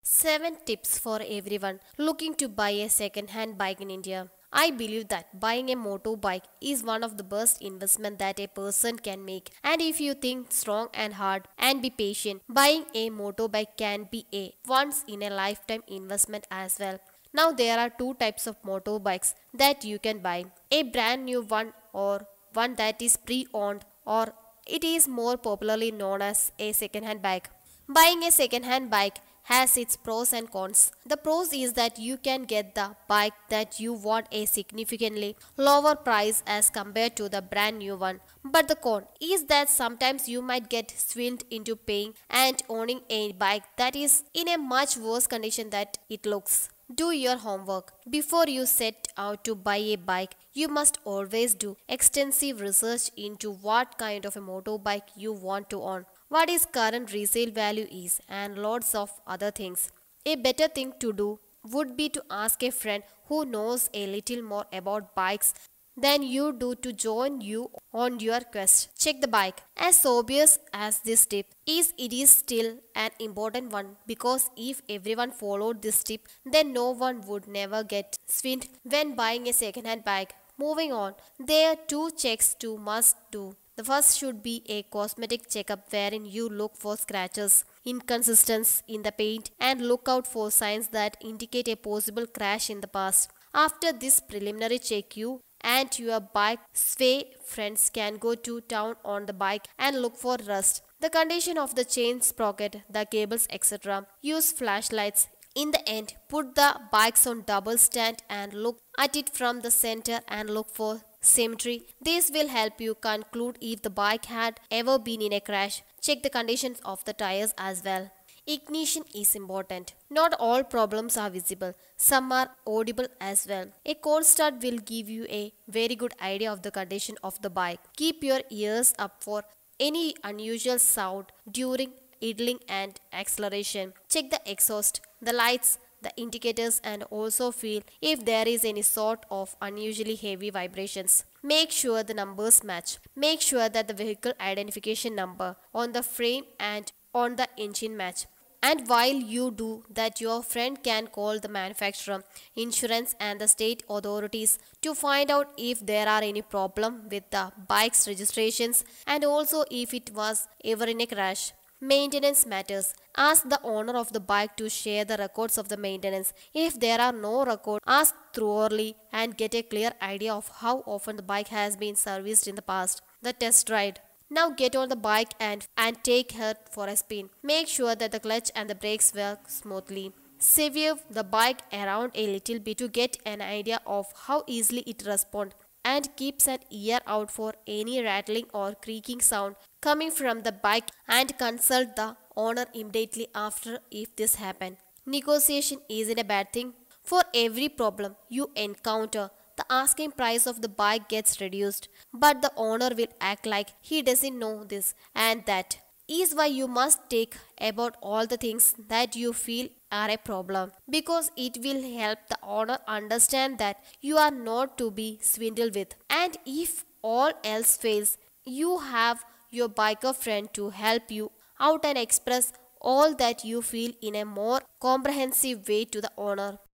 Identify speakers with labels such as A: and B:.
A: 7 tips for everyone looking to buy a second-hand bike in India. I believe that buying a motorbike is one of the best investment that a person can make. And if you think strong and hard and be patient, buying a motorbike can be a once in a lifetime investment as well. Now there are two types of motorbikes that you can buy. A brand new one or one that is pre-owned, or it is more popularly known as a second-hand bike. Buying a second-hand bike has its pros and cons. The pros is that you can get the bike that you want a significantly lower price as compared to the brand new one. But the con is that sometimes you might get swindled into paying and owning a bike that is in a much worse condition than it looks. Do your homework. Before you set out to buy a bike, you must always do extensive research into what kind of a motorbike you want to own, what its current resale value is, and lots of other things. A better thing to do would be to ask a friend who knows a little more about bikes than you do to join you on your quest. Check the bike. As obvious as this tip is, it is still an important one, because if everyone followed this tip, then no one would never get swindled when buying a second-hand bike. Moving on, there are two checks to must do. The first should be a cosmetic checkup wherein you look for scratches, inconsistencies in the paint, and look out for signs that indicate a possible crash in the past. After this preliminary check, you and your bike sway friends can go to town on the bike and look for rust, the condition of the chain sprocket, the cables, etc. Use flashlights. In the end, put the bikes on double stand and look at it from the center and look for symmetry. This will help you conclude if the bike had ever been in a crash. Check the conditions of the tires as well. Ignition is important. Not all problems are visible. Some are audible as well. A cold start will give you a very good idea of the condition of the bike. Keep your ears up for any unusual sound during idling and acceleration. Check the exhaust, the lights, the indicators, and also feel if there is any sort of unusually heavy vibrations. Make sure the numbers match. Make sure that the vehicle identification number on the frame and on the engine match. And while you do that, your friend can call the manufacturer, insurance, and the state authorities to find out if there are any problem with the bike's registrations and also if it was ever in a crash. Maintenance matters. Ask the owner of the bike to share the records of the maintenance. If there are no records, ask thoroughly and get a clear idea of how often the bike has been serviced in the past. The test ride. Now get on the bike and take her for a spin. Make sure that the clutch and the brakes work smoothly. Swerve the bike around a little bit to get an idea of how easily it responds, and keeps an ear out for any rattling or creaking sound coming from the bike, and consult the owner immediately after if this happens. Negotiation isn't a bad thing. For every problem you encounter, the asking price of the bike gets reduced, but the owner will act like he doesn't know this and that. Is why you must take about all the things that you feel are a problem, because it will help the owner understand that you are not to be swindled with. And if all else fails, you have your biker friend to help you out and express all that you feel in a more comprehensive way to the owner.